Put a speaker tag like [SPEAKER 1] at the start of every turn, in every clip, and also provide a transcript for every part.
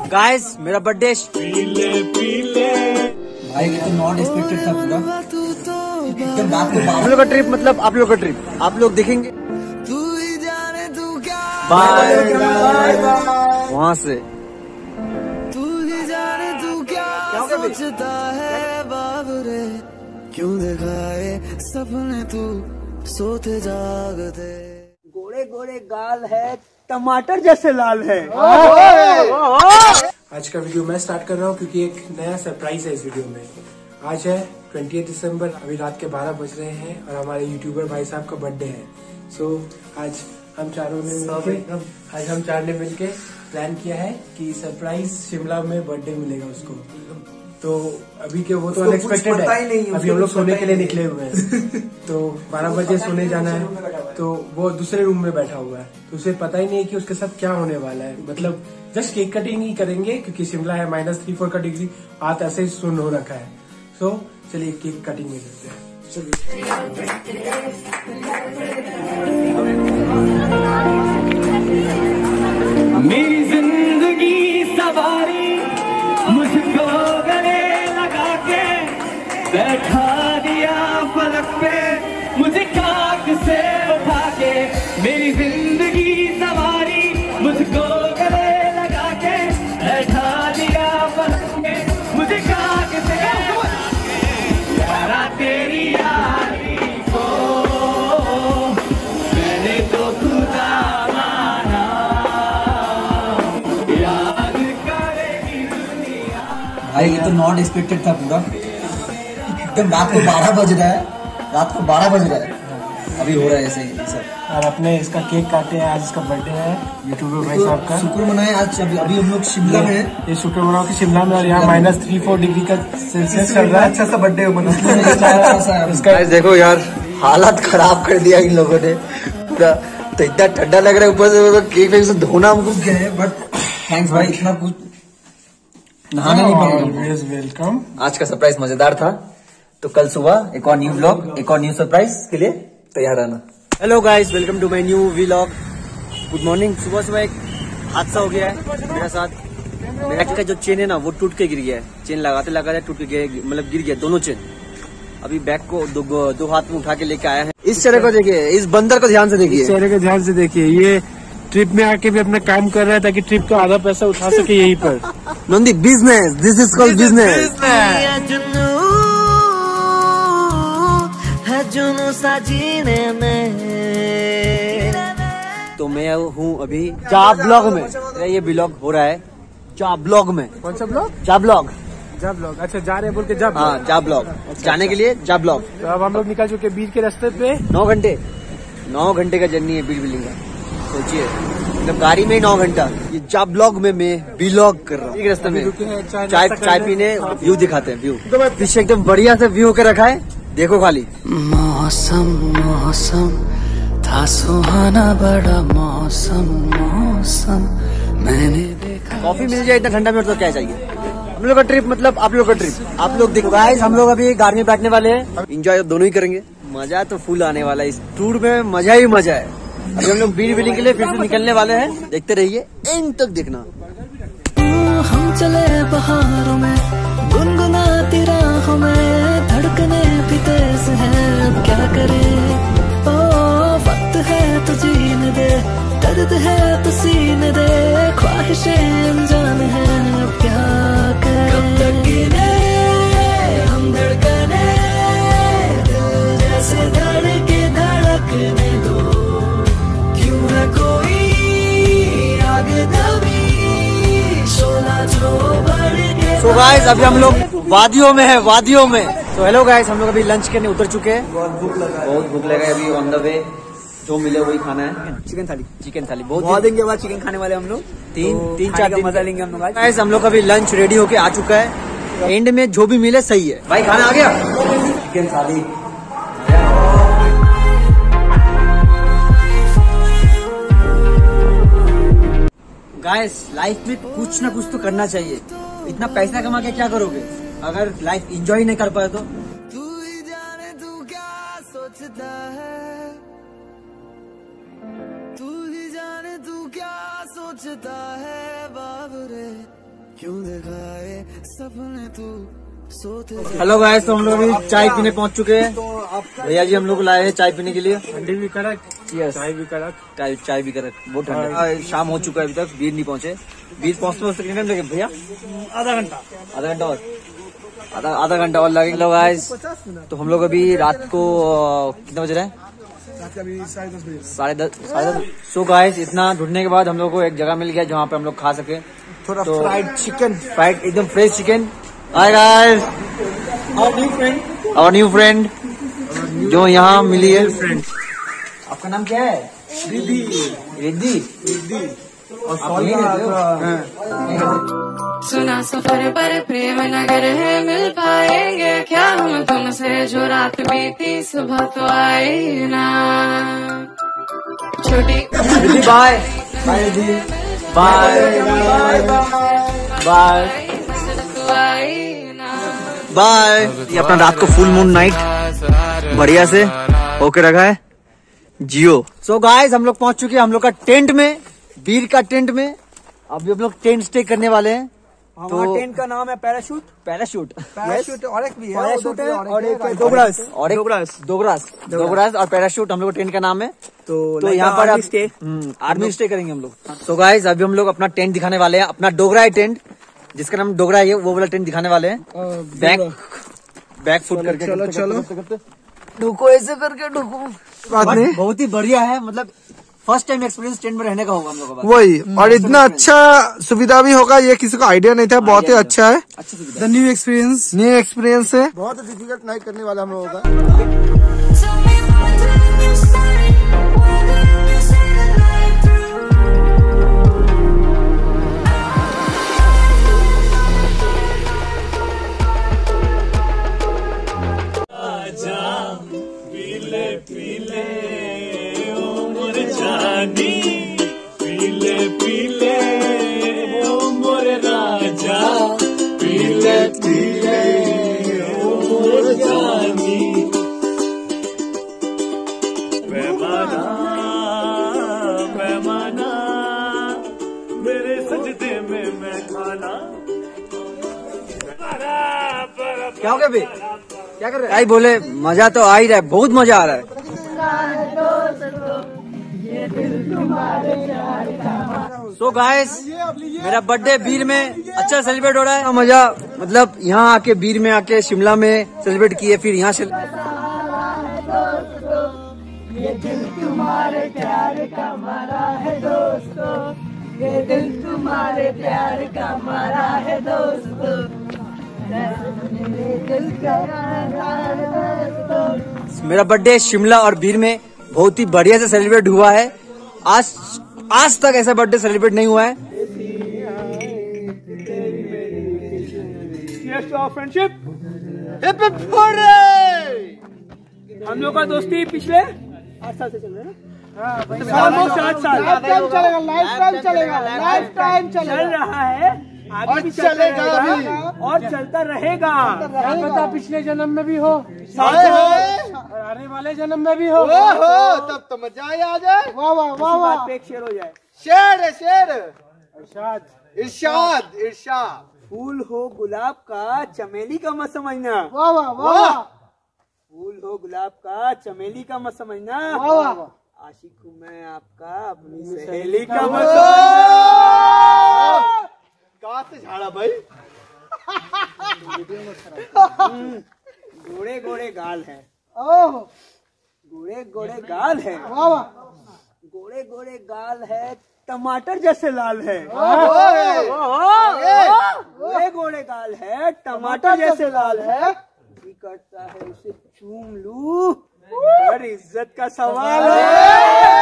[SPEAKER 1] Guys मेरा birthday
[SPEAKER 2] भाई ये तो नॉट एक्सपेक्टेड था पूरा। एकदम रात को
[SPEAKER 1] आप लोग का ट्रिप मतलब आप लोग का ट्रिप आप लोग देखेंगे बाय वहाँ से
[SPEAKER 3] सोचता है बाबरे क्यों दिखाए सपने तू सोते जागते।
[SPEAKER 1] गोरे गोरे गाल है टमाटर जैसे लाल है।
[SPEAKER 4] आज का वीडियो मैं स्टार्ट कर रहा हूँ क्योंकि एक नया सरप्राइज है इस वीडियो में। आज है 20 दिसंबर, अभी रात के 12 बज रहे हैं और हमारे यूट्यूबर भाई साहब का बर्थडे है। सो आज हम चार ने मिलके प्लान किया है कि सरप्राइज शिमला में बर्थडे मिलेगा उसको। तो अभी के वो तो अनएक्सपेक्टेड है, अभी हम लोग सोने के लिए निकले हुए हैं। तो 12 बजे सोने जाना है, तो वो दूसरे रूम में बैठा हुआ है, तो उसे पता ही नहीं है कि उसके साथ क्या होने वाला है। मतलब जस्ट केक कटिंग ही करेंगे क्योंकि शिमला है -3-4 का डिग्री, हाथ ऐसे ही सुन हो रखा है। सो चलिए केक कटिंग में करते हैं।
[SPEAKER 3] मेरी जिंदगी सवारी मुझको गले लगा के बैठा दिया फलक पे मुझे खाक से उठा के। मेरी जिंदगी सवारी मुझको गले लगा के बैठा दिया फलक पे मुझे खाक से यारा तेरी यारी को मैंने तो खुदा माना याद करेगी दुनिया।
[SPEAKER 2] भाई ये तो नॉट एक्सपेक्टेड था पूरा। एकदम रात को 12 बज रहा है, अभी हो रहा है ऐसे ही सब।
[SPEAKER 4] और अपने इसका केक काटे हैं, आज इसका बर्थडे है यूट्यूबर भाई साहब का।
[SPEAKER 2] शुक्र मनाए आज। अभी हम लोग शिमला में हैं।
[SPEAKER 4] ये शुक्र मनाओ कि शिमला में, और यहाँ -3-4 डिग्री का सेल्सियस चल रहा है। अच्छा सा बर्थडे
[SPEAKER 2] इसका देखो यार, हालत खराब कर दिया इन लोगों ने पूरा। तो इतना ठंडा लग रहा है, ऊपर से केक वेक से धोना हमको क्या है। बट थैंक्स भाई, इतना कुछ नहाना नहीं पड़ेगा।
[SPEAKER 4] वेलकम।
[SPEAKER 2] आज का सरप्राइज मजेदार था। तो कल सुबह एक और न्यू व्लॉग, एक और न्यू सरप्राइज के लिए तैयार रहना।
[SPEAKER 1] Hello guys, welcome to my new vlog. Good morning. सुबह एक हादसा हो गया है मेरे साथ। बैग का जो चेन है ना वो टूट के गिर गया है। चेन लगाते लगाते टूट के मतलब गिर गया दोनों चेन। अभी बैग को दो हाथ में उठा के लेके आया है। इस चेहरे को देखिए, इस बंदर को ध्यान से देखिए,
[SPEAKER 4] चेहरे को ध्यान से देखिए। ये ट्रिप में आके भी अपना काम कर रहा है ताकि ट्रिप का आधा पैसा उठा सके यहीं पर।
[SPEAKER 1] नंदी business, this is called business.
[SPEAKER 3] जुनू साजीने में
[SPEAKER 1] तो मैं हूँ अभी जा ब्लॉग में। मेरा ये ब्लॉग हो रहा है जा ब्लॉग में।
[SPEAKER 4] कौन सा ब्लॉग?
[SPEAKER 1] जा ब्लॉग।
[SPEAKER 4] जा ब्लॉग। अच्छा, जा रहे बोल के जा।
[SPEAKER 1] हाँ, जा ब्लॉग जाने के लिए जा ब्लॉग।
[SPEAKER 4] तो अब हम लोग निकल चुके बीच के रास्ते पे।
[SPEAKER 1] 9 घंटे का जर्नी है बीच बिल्डिंग का। सोचिए, मतलब गाड़ी में ही 9 घंटा। ये जा ब्लॉग में मैं ब्लॉग कर रहा हूँ। एक रास्ते में चाय पीने, व्यू दिखाते हैं। व्यू पीछे एकदम बढ़िया से व्यू होकर रखा है, देखो खाली।
[SPEAKER 3] मौसम था सुहाना, बड़ा मौसम मैंने देखा।
[SPEAKER 1] कॉफी मिल जाए इतना ठंडा में तो क्या चाहिए। हम लोग का ट्रिप मतलब आप लोग का ट्रिप आप लोग देखो गाइस, हम लोग अभी गाड़ी में बैठने वाले हैं। एंजॉय दोनों ही करेंगे, मजा तो फुल आने वाला है। इस टूर में मजा ही मजा है। अभी हम लोग बीच बिल्डिंग के लिए फिर से निकलने वाले हैं। देखते रहिए, एंड तक देखना।
[SPEAKER 3] हम चले बहारों में, गुनगुनाती राहों में, धड़कने भी तेज है, अब क्या करें। ओ वक्त है तो जीने दे, दर्द है तो सीने दे, ख्वाहिशें अनजान है, अब क्या करें। कब तक गिने हम धड़कने, दिल जैसे धड़के धड़कने दो, क्यों है कोई आगे दबी सोना जो बढ़ के।
[SPEAKER 1] सो गाइस अभी हम लोग वादियों में है, वादियों में। तो हेलो गाइस, हम लोग अभी लंच करने उतर चुके हैं। बहुत भूख लगा है। अभी ऑन द वे जो मिले वही खाना है। चिकन थाली बहुत दिन के बाद चिकन खाने वाले हम लोग। तीन चार दिन मजा लेंगे हम लोग। गाइस हम लोग अभी लंच रेडी होके आ चुका है। एंड में जो भी मिले सही है। भाई खाना आ गया, चिकन थाली। गाइस लाइफ में कुछ ना कुछ तो करना चाहिए। इतना पैसा कमा के क्या करोगे अगर लाइफ एंजॉय नहीं कर पाए तो।
[SPEAKER 3] तू ही जाने तू क्या सोचता है, तू ही जाने तू क्या सोचता है बाबरे सपने तू सोते
[SPEAKER 1] हेलो गाइस, तो हम लोग अभी चाय पीने पहुंच चुके हैं। भैया जी हम लोग लाए हैं चाय पीने के लिए।
[SPEAKER 4] ठंडी भी कड़क, चाय भी कड़क,
[SPEAKER 1] चाय भी कड़क, बहुत ठंडा। शाम हो चुका है, अभी तक बीर नहीं पहुंचे। बीर पहुंचते कितने टाइम लगे भैया? आधा घंटा और आधा घंटा और लगेगा। हेलो गाइस, तो हम लोग अभी रात को कितने बज रहे हैं? 10:30। सो गाइस, इतना ढूंढने के बाद हम लोग को एक जगह मिल गया जहाँ पे हम लोग खा सके थोड़ा फ्राइड एकदम fresh chicken. Hi guys, our new friend जो यहाँ मिली है। आपका नाम क्या है? रिद्धि। और
[SPEAKER 5] सुना सफर पर प्रेम नगर है, मिल पाएंगे क्या हम तुमसे, जो रात बीती सुबह तो आई ना। छोटी
[SPEAKER 1] रिद्धि बाय बाय। ये अपना रात को फुल मून नाइट बढ़िया से होके रखा है जियो। सो गाइस, हम लोग पहुंच चुके हैं हम लोग का टेंट में, बीर का टेंट में। अभी हम लोग टेंट स्टे करने वाले हैं। तो टेंट का नाम है पैराशूट और एक भी है, और एक दोगरास और पैराशूट हम लोग टेंट का नाम है। तो यहाँ पर आर्मी स्टे करेंगे हम लोग। तो गाइस, अभी हम लोग अपना टेंट दिखाने वाले हैं, अपना डोगरा है टेंट, जिसका नाम डोगरा है, वो वाला टेंट दिखाने वाले हैं। बैक फुट करके चलो ढुको, ऐसे करके ढुको। बात नहीं, बहुत ही बढ़िया है, मतलब फर्स्ट टाइम एक्सपीरियंस टेंट में रहने का होगा हम लोग का।
[SPEAKER 2] वही, और इतना अच्छा सुविधा भी होगा, ये किसी को आइडिया नहीं था। बहुत ही अच्छा है, न्यू एक्सपीरियंस है। बहुत डिफिकल्ट नाइट करने वाला हम लोगों का।
[SPEAKER 1] क्या हो गया बे? क्या कर रहे हैं? बोले मजा तो आ ही रहा है, बहुत मजा आ रहा है। सो गाइस, मेरा बर्थडे बीर में अच्छा सेलिब्रेट हो रहा है। मजा, मतलब यहाँ आके, बीर में आके, शिमला में सेलिब्रेट किए, फिर यहाँ से
[SPEAKER 6] ये दिल तुम्हारे प्यार का मरा है दोस्तों, ये दिल तुम्हारे प्यार का मरा है दोस्तों, मेरे दिल का
[SPEAKER 1] मेरा बर्थडे शिमला और बीर में बहुत ही बढ़िया से सेलिब्रेट हुआ है। आज तक ऐसा बर्थडे सेलिब्रेट नहीं हुआ है।
[SPEAKER 4] फ्रेंडशिप, हम लोग का दोस्ती पिछले 8 साल से चल रहा है ना। ऑलमोस्ट 8 साल लाइफ टाइम चल रहा है, आगे भी चलेगा और चलता रहेगा। क्या पता पिछले जन्म में भी हो, और आने वाले जन्म में भी हो,
[SPEAKER 2] तब तो मजा आ जाए।
[SPEAKER 4] वाह वाह वाह वाह, एक शेर हो जाए।
[SPEAKER 2] इरशाद।
[SPEAKER 4] फूल हो गुलाब का, चमेली का मत समझना।
[SPEAKER 2] वाह वाह वाह।
[SPEAKER 4] फूल हो गुलाब का, चमेली का मत समझना। आशिक हूँ मैं आपका, अपनी सहेली का मत समझना।
[SPEAKER 2] कहाँ से झाड़ा भाई?
[SPEAKER 4] गोरे गोरे गाल है, गोरे गोरे गाल है, टमाटर जैसे लाल है। गोरे गोरे गाल है, टमाटर जैसे लाल है। जी करता है उसे चूम लूं, पर इज्जत का सवाल है।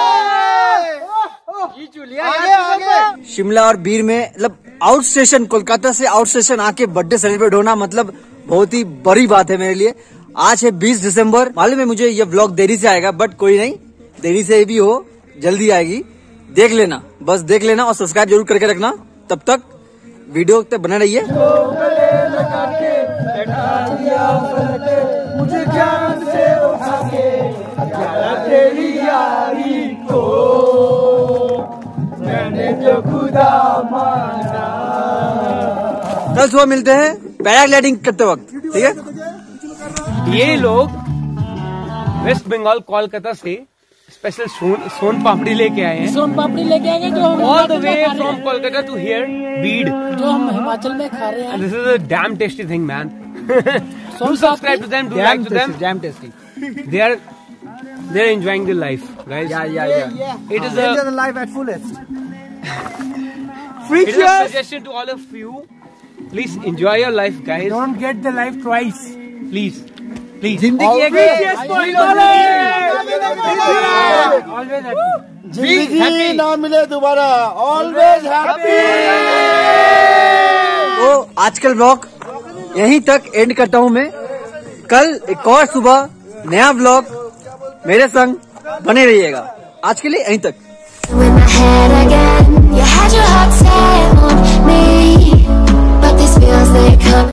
[SPEAKER 2] आगे।
[SPEAKER 1] शिमला और बीर में, मतलब आउट स्टेशन, कोलकाता से आउट स्टेशन आके बर्थडे सेलिब्रेट होना, मतलब बहुत ही बड़ी बात है मेरे लिए। आज है 20 दिसंबर। मालूम है मुझे ये व्लॉग देरी से आएगा, बट कोई नहीं, देरी से भी हो जल्दी आएगी। देख लेना, बस देख लेना, और सब्सक्राइब जरूर करके रखना। तब तक वीडियो तक बने रहिए।
[SPEAKER 6] मुझे जान से उठा के तेरी यारी को मैंने जो खुदा माना।
[SPEAKER 1] कल सुबह मिलते हैं पैराग्लाइडिंग करते वक्त, ठीक है।
[SPEAKER 4] ये लोग वेस्ट बंगाल कोलकाता से स्पेशल सोन पापड़ी लेके आए हैं।
[SPEAKER 6] सोन पापड़ी लेके आएंगे जो हम
[SPEAKER 4] all the way from Kolkata to here बीड,
[SPEAKER 6] जो हम हिमाचल में खा रहे हैं।
[SPEAKER 4] This is a damn tasty thing man. Do subscribe to them, do like to them.
[SPEAKER 1] Jam tasty.
[SPEAKER 4] They're enjoying their life, guys.
[SPEAKER 1] Yeah.
[SPEAKER 4] It is
[SPEAKER 1] Enjoy the life at fullest.
[SPEAKER 4] It is a suggestion to all of you. Please enjoy your life, guys. Don't get the life twice. Please.
[SPEAKER 1] जिंदगी एक है।
[SPEAKER 2] जिंदगी ना मिले दोबारा, always happy.
[SPEAKER 1] तो आज का ब्लॉग यहीं तक एंड करता हूँ मैं। कल एक और सुबह नया ब्लॉग मेरे संग बने रहिएगा। आज के लिए यहीं तक।